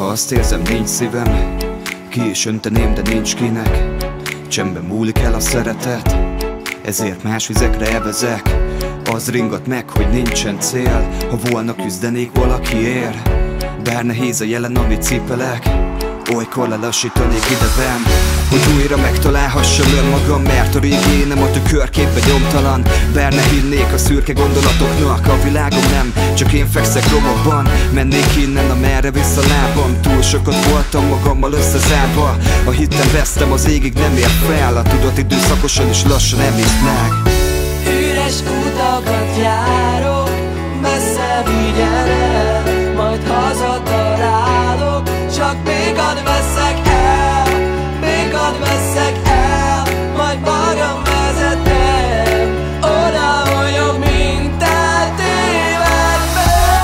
azt érzem, nincs szívem, ki is önteném, de nincs kinek. Csendben múlik el a szeretet, ezért más vizekre evezek. Az ringat meg, hogy nincsen cél, ha volna küzdenék valakiért. Bár nehéz a jelen, amit cipelek, olykor lelassítanék idevem, hogy újra megtalálhassam önmagam, mert a régi énem a tükörképben nyomtalan. Bár ne hinnék a szürke gondolatoknak, a világom nem, csak én fekszek romokban. Mennék innen, amerre visz a lábam, túl sokat voltam magammal összezárva. A hittem vesztem, az égig nem ér fel, a tudat időszakosan és lassan emészt meg. Üres utakat járok, messze vigyen el, majd hazatalálok, csak még ad veszek el, még ad veszek el, majd magam vezetem oda, hogy jobb, mint eltévedve.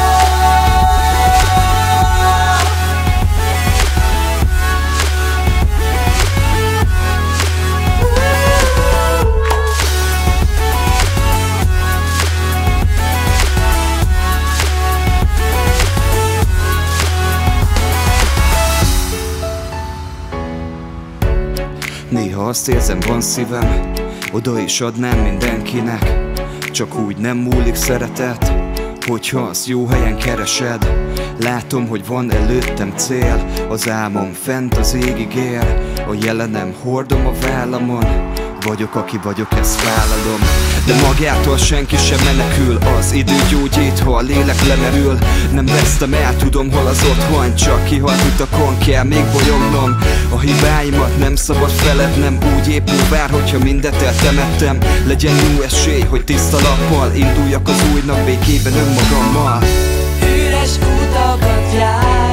Néha azt érzem, van szívem, oda is adnám mindenkinek. Csak úgy nem múlik szeretet, hogyha azt jó helyen keresed. Látom, hogy van előttem cél, az álmom fent az égig ér. A jelenem hordom a vállamon, vagyok, aki vagyok, ezt vállalom. De magától senki sem menekül, az idő gyógyít, ha a lélek lemerül. Nem vesztem el, tudom, hol az otthon, csak kihalt utakon kell még bolyognom. A hibáimat nem szabad felednem, úgy épül vár, hogyha mindet eltemettem. Legyen jó esély, hogy tiszta lappal induljak az újnak békében önmagammal. Üres utakat jár,